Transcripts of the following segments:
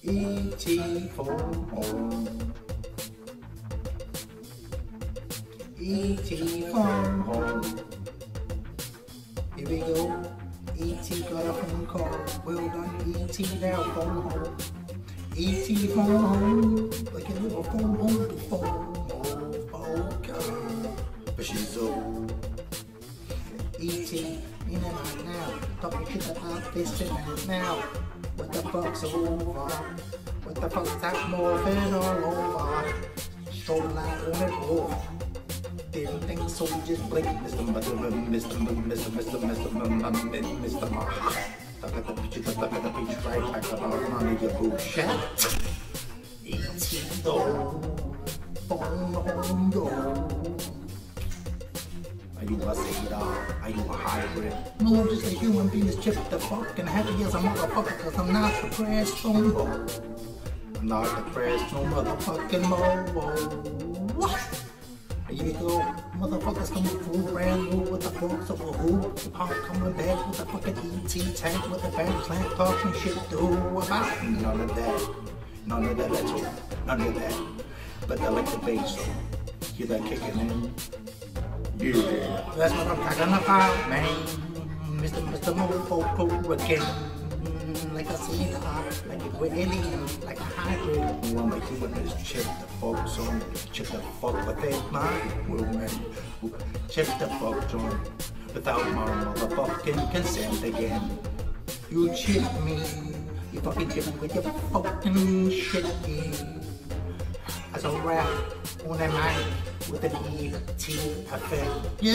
E.T. for home. E.T. from home. Here we go. E.T. got a phone call. Well done, E.T. now phone home. E.T. phone home. Like a little phone home to phone. Oh, God. But she's old. E.T. in and out now. Talking shit about this and now. What the fuck's over? What the fuck's that morphine all over? So loud on it over. Didn't think so, just blink. Mr. Look at the picture right back up on your bullshit. E.T. though. Phone home though. Are you a sailor? Are you a hybrid? No, I'm just a human being that's chipped the fuck and happy as a motherfucker cause I'm not depressed no more. I'm not depressed no motherfucking more. What? Here you go, motherfuckers coming through brand new with the forks of a hoop. The pop coming back with the fucking E.T. tank with the band plant talking shit do about none of that. None of that at all. None of that. But I like the bass, so hear that kicking in. Yeah, that's what I'm talking about, man. Mr. Mofo again. Like a sailor, like a alien, like a hybrid. Who am I human is check the fuck zone. Check the fuck without my woman. Check the fuck zone without my motherfucking consent again. You chip me. You fucking chip me with your fucking shit. As a rap on a mic with an E.T. effect. Yeah!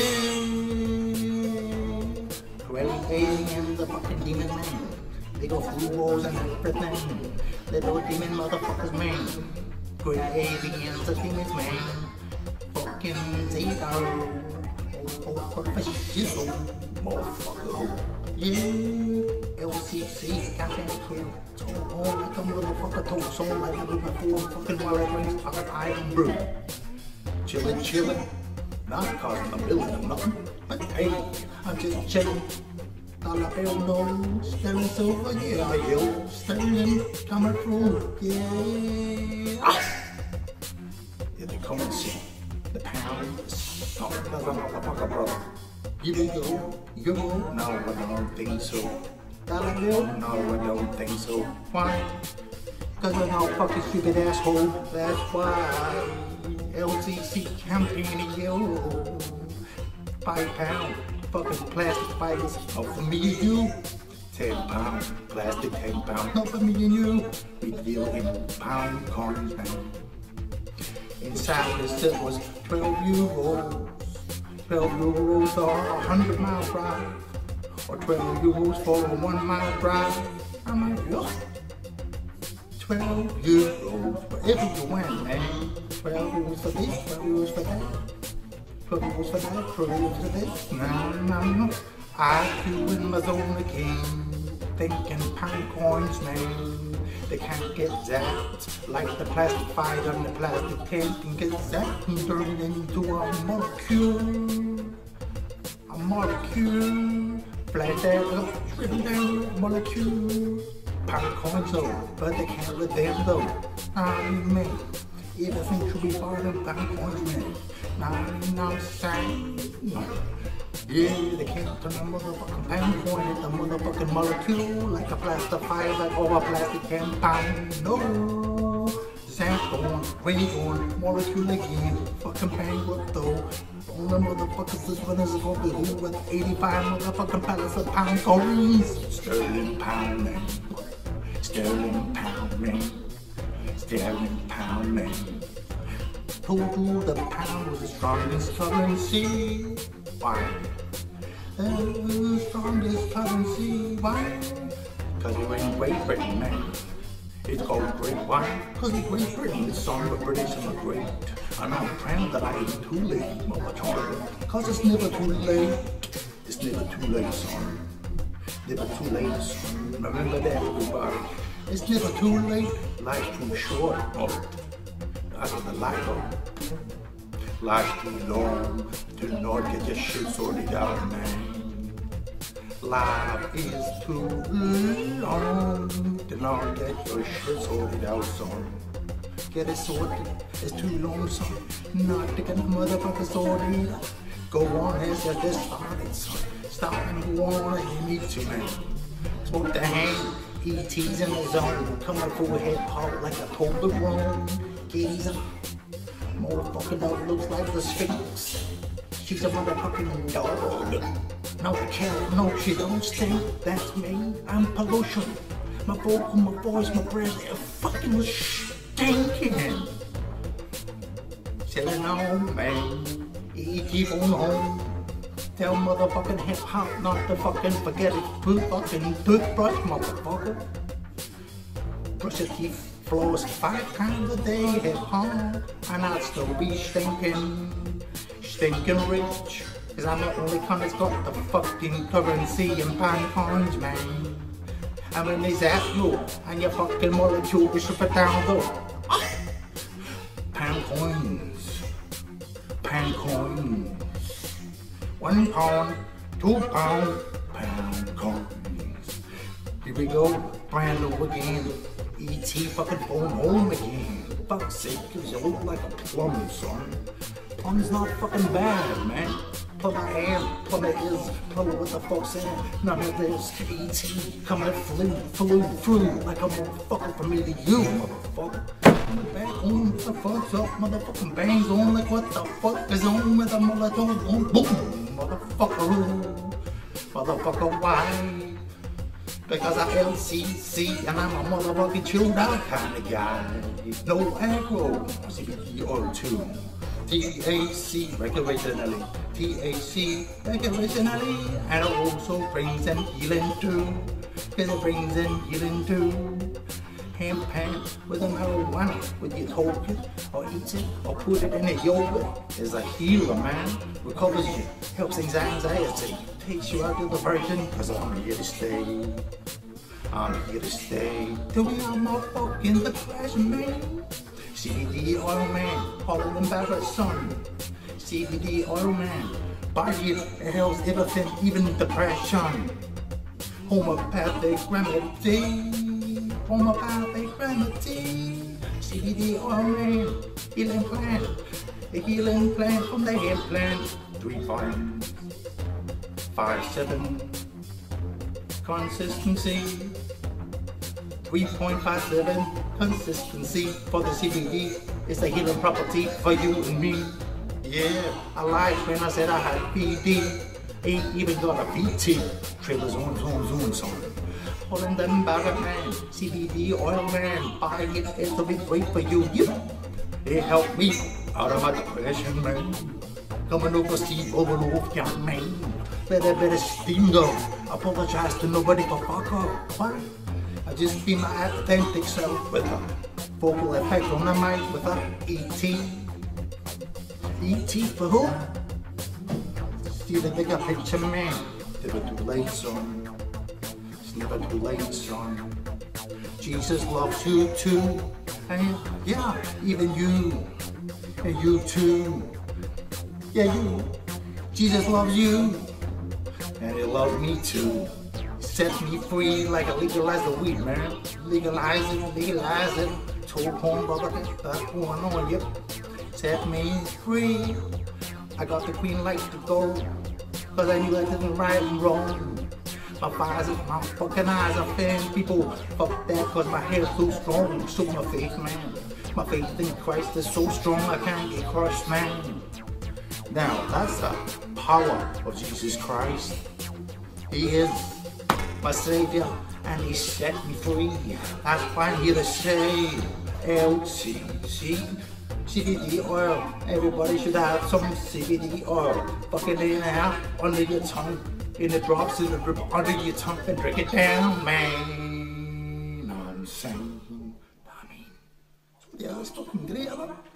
Crazy alien, the fucking demon man. They go through walls and everything. Little demon motherfuckers, man. Great aliens, the demons, man. Fucking Zeta. Oh, professional. Motherfucker. Yeah. LCC, goddamn crew. So on like a motherfucker told so like I do before fucking while I drink pocket iron brew. Chillin', not causing a million or nothing, but hey, I'm just chillin'. Dollar bill no, staring silver, yeah, yo, staring, coming through, yeah. Yeah, they come and see the pounds, oh, that's a motherfucker, brother. Here we go, yo, no, I don't think so. Dollar bill? No, I don't think so. Why? Cause I'm all fucking stupid asshole, that's why. LCC campaigning, yo. £5 fucking plastic fighters. Not for me and you. £10 plastic, £10. Not for me and you. We deal in pound coins, man. Inside this set was 12 euros. 12 euros are 100 mile drive. Or 12 euros for a 1 mile drive. I'm like, yo. 12 euros for every you win, man. 12 euros for this, 12 euros for that. 12 euros for that, 12 euros for this. No. I do in my zone again. Thinking pound coins, man. They can't get zapped like the plastic fight on the plastic tank can get zapped and turned into a molecule. A molecule. Flat that up, triple down, molecule. Pound coins though, but they can't let them though. I mean, everything should be part of pound coins, man. 99 cents. Yeah, they can't turn a motherfucking pound coin into a motherfucking molecule like a plastic fire, like over a plastic can pound. No, Sam's going, way going, molecule again. Fucking pound though. All the motherfuckers is runners is gonna be who with 85 motherfucking pallets of pound coins. Sterling pound man. Sterling pound man. Sterling pound man. Told you the pound was the strongest currency. Why? The strongest currency. Why? Cause you're in Great Britain, man. It's called Great Wine. Cause in Great Britain, the song of British and great. And I'm proud that I ain't too late, motherfucker. Cause it's never too late. It's never too late, son. Never too late, son. Remember that, everybody. It's never too late. Life's too short. Oh, that's what the life of. Life's too long to not get your shit sorted out, man. Life is too long to not get your shit sorted out, son. Get it sorted, it's too long, son. Not to get the motherfucker sorted. Go on, as I just started, son. Stop and go on, you need to, man. Smoke the hand, ET's in the zone. Coming through a hip hop like a Toblerone. Geezer. Motherfucker dog looks like the Sphinx. She's a motherfucking dog. No cat, no she don't stink. That's me, I'm pollution. My vocal, my voice, my breath, they're fucking stinking. Chillin' on, man. Keep on home. Tell motherfucking hip hop not to fucking forget it. Fucking toothbrush, motherfucker. Brush your teeth. Floss 5 times a day, hip hop, and I'll still be stinking rich. Cause I'm the only con that's got the fucking currency and pound coins, man. And when they zap you and your fucking molecule, you strip it down though. Pound coins. 1 pound, 2 pound, pound coins. Here we go, brand new again. ET fucking phone home again. Fuck's sake, cause you look like a plum, son. Plum's not fucking bad, man. Plum I am, plum it is, plum what the fuck's saying. None of this ET coming flew like a motherfucker from me to you, motherfucker. Back on, what the fuck's up, motherfucking bangs on, like what the fuck is on with the motherfucker on, boom, motherfucker, why? Because I LCC and I'm a motherfucking chilled out kind of guy. No aggro, CBD oil too. THC recreationally, THC recreationally, and it also brings in healing too. Cause it brings in healing too. Hemp with a marijuana, with your toke, or eat it, or put it in a yogurt. Is a healer, man. Recovers you, helps anxiety, takes you out of the virgin, cause I'm here to stay. I'm here to stay. Till we are motherfucking the crash, man. CBD oil man, hotter than Barrett son. CBD oil man, buy it, it helps everything, even depression. Homeopathic remedy. Homeopathic remedy, CBD oil man, healing plant, a healing plant from the hemp plant. 3.57 consistency, 3.57 consistency for the CBD. It's a healing property for you and me. Yeah, I lied when I said I had PD. Ain't even got a BT. Trailers zoom, son. Holding them Barrett man, CBD oil man, buy it, it'll be great for you. It helped me out of my depression, man. Coming over Steve Overloaf, young man. Let a bit of steam go. Apologize to nobody for fuck up. What? I just be my authentic self with a vocal effect on the mic with a ET. ET for who? See the bigger picture, man. Never too late, son. It's never too late, son. Jesus loves you too. And yeah, even you. And you too. Yeah, you. Jesus loves you. And he loves me too. Set me free like a legalize the weed, man. Legalize it. Told home, brother, that's going on, yep. Set me free. I got the green light to go, cause I knew I didn't right and wrong. My fucking eyes are fan people. Fuck that, cause my hair's so strong. So my faith, man. My faith in Christ is so strong, I can't get crushed, man. Now, that's the power of Jesus Christ. He is my Savior, and He set me free. That's why I'm here to say, LCC. CBD oil. Everybody should have some CBD oil. Fucking in and out under your tongue. In the drops in the drip under your tongue and drink it down, man. I'm saying, I mean, yeah, that's fucking great.